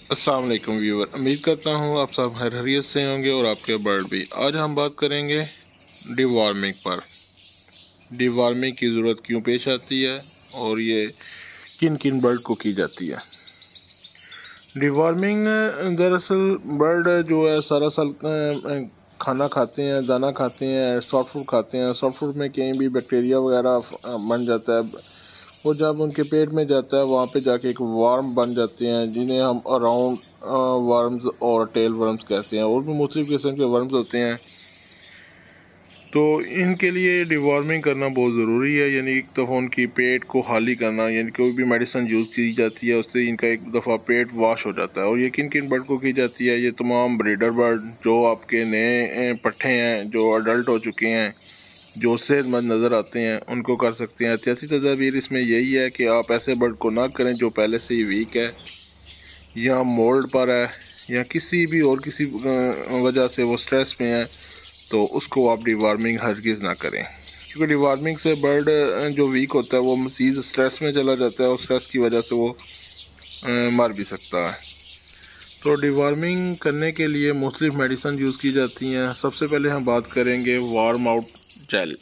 अस्सलाम वालेकुम व्यूअर, उम्मीद करता हूँ आप सब खैरियत से होंगे और आपके बर्ड भी। आज हम बात करेंगे डिवॉर्मिंग पर। डिवॉर्मिंग की ज़रूरत क्यों पेश आती है और ये किन किन बर्ड को की जाती है। डिवॉर्मिंग दरअसल बर्ड जो है सारा साल खाना खाते हैं, दाना खाते हैं, सॉफ्ट फूड खाते हैं। सॉफ्ट फूड में कहीं भी बैक्टीरिया वगैरह बन जाता है, वो जब उनके पेट में जाता है वहाँ पे जाके एक वर्म बन जाते हैं जिन्हें हम अराउंड वर्म्स और टेल वर्म्स कहते हैं, और भी मुख्तलिफ किस्म के वर्म्स होते हैं। तो इनके लिए डिवॉर्मिंग करना बहुत ज़रूरी है, यानी एक दफ़ा उनकी पेट को खाली करना, यानी कोई भी मेडिसिन यूज़ की जाती है उससे इनका एक दफ़ा पेट वॉश हो जाता है। और ये किन किन बर्ड को की जाती है, ये तमाम ब्रीडर बर्ड जो आपके नए पट्ठे हैं, जो अडल्ट हो चुके हैं, जो सेहतमंद नज़र आते हैं, उनको कर सकते हैं। एहतियाती तदाबीर इसमें यही है कि आप ऐसे बर्ड को ना करें जो पहले से ही वीक है या मोल्ड पर है या किसी भी और किसी वजह से वो स्ट्रेस में है, तो उसको आप डिवॉर्मिंग हरगिज़ ना करें, क्योंकि डिवॉर्मिंग से बर्ड जो वीक होता है वो मज़ीद स्ट्रेस में चला जाता है और स्ट्रेस की वजह से वो मर भी सकता है। तो डिवॉर्मिंग करने के लिए मुख्तलिफ मेडिसिन यूज़ की जाती हैं। सबसे पहले हम बात करेंगे वार्म आउट जेल।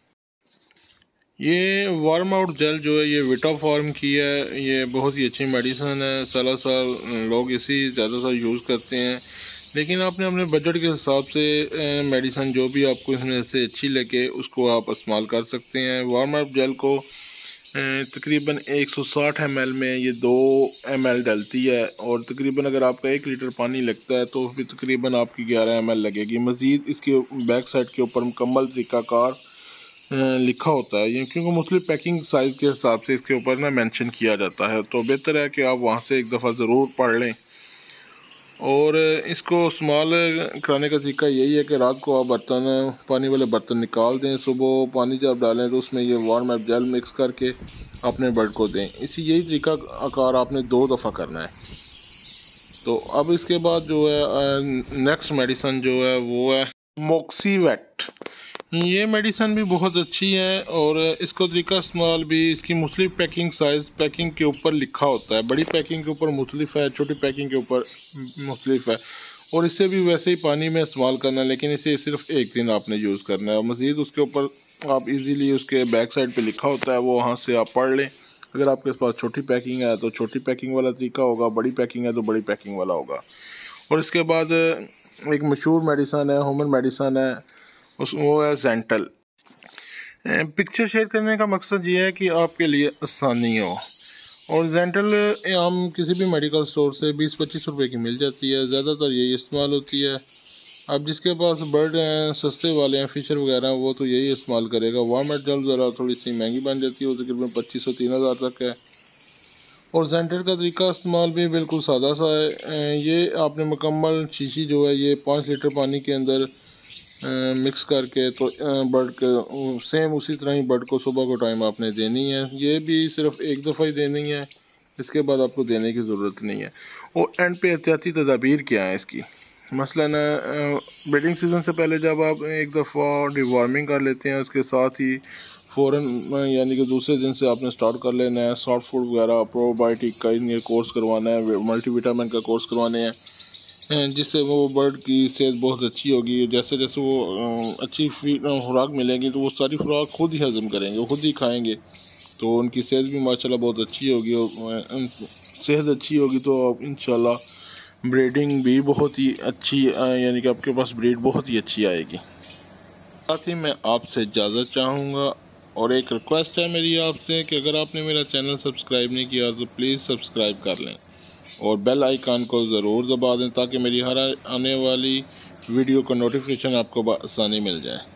ये वार्म आउट जेल जो है ये विटाफार्म की है, ये बहुत ही अच्छी मेडिसिन है। साल लोग इसी ज़्यादातर यूज़ करते हैं, लेकिन आपने अपने बजट के हिसाब से मेडिसिन जो भी आपको इसमें से अच्छी लगे उसको आप इस्तेमाल कर सकते हैं। वार्म अप जेल को तकरीबन 160 ml में ये 2 ml डलती है, और तकरीबन अगर आपका 1 लीटर पानी लगता है तो फिर तकरीबन आपकी 11 ml लगेगी। मज़ीद इसके बैक साइड के ऊपर मुकम्मल तरीक़ाकार लिखा होता है, ये क्योंकि मुख्तलिफ पैकिंग साइज़ के हिसाब से इसके ऊपर ना मेंशन किया जाता है, तो बेहतर है कि आप वहाँ से एक दफ़ा ज़रूर पढ़ लें। और इसको इस्तेमाल कराने का तरीका यही है कि रात को आप पानी वाले बर्तन निकाल दें, सुबह पानी जब डालें तो उसमें ये वार्म अप जेल मिक्स करके अपने बर्ड को दें। यही तरीका आकार आपने 2 दफ़ा करना है। तो अब इसके बाद जो है नेक्स्ट मेडिसिन जो है वो है मोक्सीवेट। ये मेडिसिन भी बहुत अच्छी है और इसको तरीका इस्तेमाल भी इसकी मुख्तलिफ पैकिंग साइज़ पैकिंग के ऊपर लिखा होता है। बड़ी पैकिंग के ऊपर मुख्तलिफ है, छोटी पैकिंग के ऊपर मुख्तलिफ है, और इससे भी वैसे ही पानी में इस्तेमाल करना है, लेकिन इसे सिर्फ एक दिन आपने यूज़ करना है। और मज़ीद उसके ऊपर आप इजीली उसके बैक साइड पे लिखा होता है, वो वहाँ से आप पढ़ लें। अगर आपके पास छोटी पैकिंग है तो छोटी पैकिंग वाला तरीका होगा, बड़ी पैकिंग है तो बड़ी पैकिंग वाला होगा। और इसके बाद एक मशहूर मेडिसन है, ह्यूमन मेडिसन है, वो है जेंटल। पिक्चर शेयर करने का मकसद ये है कि आपके लिए आसानी हो। और जेंटल हम किसी भी मेडिकल स्टोर से 20-25 रुपए की मिल जाती है, ज़्यादातर यही इस्तेमाल होती है। अब जिसके पास बर्ड हैं, सस्ते वाले हैं, फिशर वगैरह, वो तो यही इस्तेमाल करेगा। वार्म एट जेल ज़रा थोड़ी सी महंगी बन जाती है, वो तकरीबन 2500-3000 तक है। और जेंटल का तरीका इस्तेमाल भी बिल्कुल सादा सा है। ये आपने मुकम्मल शीशी जो है ये 5 लीटर पानी के अंदर मिक्स करके तो बर्ड के सेम उसी तरह ही बर्ड को सुबह को टाइम आपने देनी है। ये भी सिर्फ एक दफ़ा ही देनी है, इसके बाद आपको देने की ज़रूरत नहीं है। और एंड पे एहतियाती तदाबीर क्या है इसकी, मसलन ब्रीडिंग सीज़न से पहले जब आप एक दफ़ा डिवॉर्मिंग कर लेते हैं, उसके साथ ही फ़ौरन यानी कि दूसरे दिन से आपने स्टार्ट कर लेना है सॉफ्ट फूड वगैरह, प्रोबायोटिक का इनके कोर्स करवाना है, मल्टीविटामिन का कोर्स करवाने हैं, जिससे वो बर्ड की सेहत बहुत अच्छी होगी। जैसे जैसे वो अच्छी खुराक मिलेगी तो वो सारी खुराक खुद ही हज़म करेंगे, खुद ही खाएंगे, तो उनकी सेहत भी माशाल्लाह बहुत अच्छी होगी। और सेहत अच्छी होगी तो इंशाल्लाह ब्रीडिंग भी बहुत ही अच्छी यानी कि आपके पास ब्रीड बहुत ही अच्छी आएगी। साथ ही मैं आपसे इजाज़त चाहूँगा, और एक रिक्वेस्ट है मेरी आपसे कि अगर आपने मेरा चैनल सब्सक्राइब नहीं किया तो प्लीज़ सब्सक्राइब कर लें और बेल आइकन को ज़रूर दबा दें ताकि मेरी हर आने वाली वीडियो का नोटिफिकेशन आपको आसानी मिल जाए।